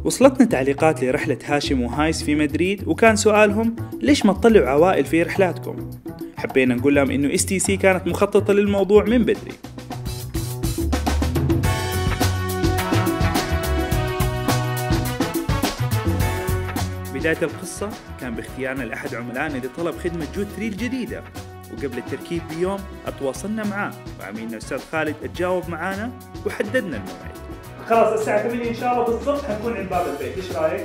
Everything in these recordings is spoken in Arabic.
وصلتنا تعليقات لرحلة هاشم وهايس في مدريد، وكان سؤالهم ليش ما تطلعوا عوائل في رحلاتكم؟ حبينا نقول لهم إنه STC كانت مخططة للموضوع من بدري. بداية القصة كان باختيارنا لأحد عملائنا اللي طلب خدمة جود 3 الجديدة، وقبل التركيب بيوم اتواصلنا معاه وعميلنا أستاذ خالد اتجاوب معانا وحددنا الموعد. خلاص الساعة 8 إن شاء الله بالضبط حنكون عند باب البيت، إيش رأيك؟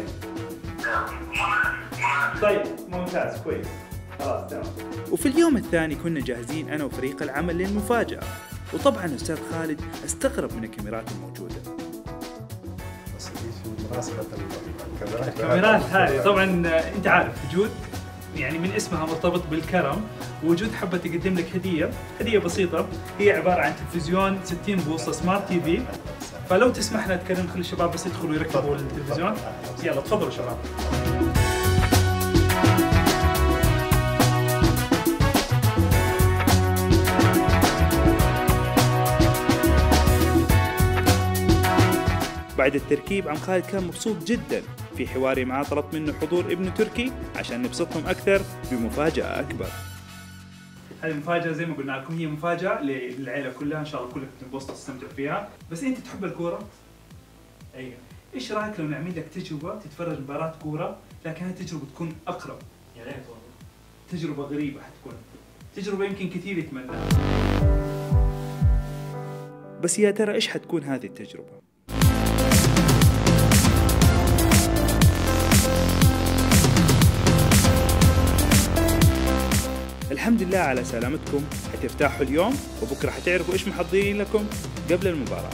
طيب ممتاز كويس، خلاص تمام. وفي اليوم الثاني كنا جاهزين أنا وفريق العمل للمفاجأة، وطبعا أستاذ خالد استغرب من الكاميرات الموجودة. بس مناسبة الكاميرات هذه طبعا أنت عارف جود يعني من اسمها مرتبط بالكرم، وجود حبة تقدم لك هدية بسيطة، هي عبارة عن تلفزيون 60 بوصة سمارت تي في. فلو تسمح لنا تكرم خلي الشباب بس يدخلوا يركبوا التلفزيون. يلا تفضلوا شباب. بعد التركيب عم خالد كان مبسوط جدا. في حواري معاه طلبت منه حضور ابنه تركي عشان نبسطهم أكثر بمفاجأة أكبر. هذه مفاجأة زي ما قلنا لكم، هي مفاجأة للعيلة كلها، إن شاء الله كلكم تنبسطوا وتستمتعوا فيها. بس أنت تحب الكورة؟ أيوة. إيش رأيك لو نعمل لك تجربة تتفرج مباراة كورة، لكن هذه التجربة تكون أقرب؟ يا ريت والله. تجربة غريبة حتكون، تجربة يمكن كثير يتمناها. بس يا ترى إيش حتكون هذه التجربة؟ الحمد لله على سلامتكم، حترتاحوا اليوم وبكرة حتعرفوا إيش محضرين لكم قبل المباراة.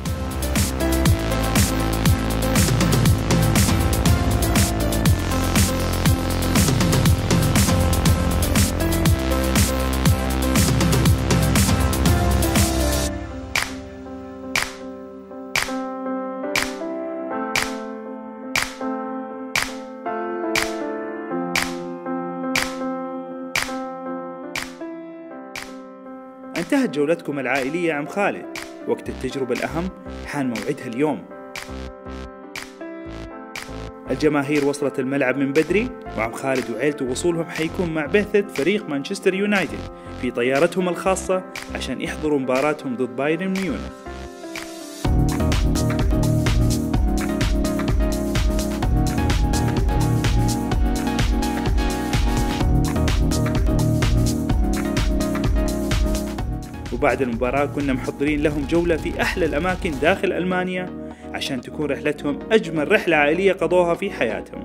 انتهت جولتكم العائلية يا عم خالد، وقت التجربة الأهم حان موعدها اليوم. الجماهير وصلت الملعب من بدري، وعم خالد وعيلته وصولهم حيكون مع بعثة فريق مانشستر يونايتد في طيارتهم الخاصة عشان يحضروا مباراتهم ضد بايرن ميونخ. وبعد المباراة كنا محضرين لهم جولة في أحلى الأماكن داخل ألمانيا عشان تكون رحلتهم أجمل رحلة عائلية قضوها في حياتهم.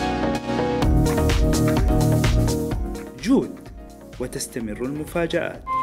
جود، وتستمر المفاجآت.